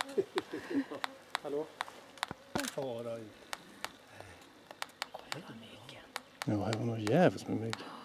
Hallå? Ja, det var nog jävligt med mygg.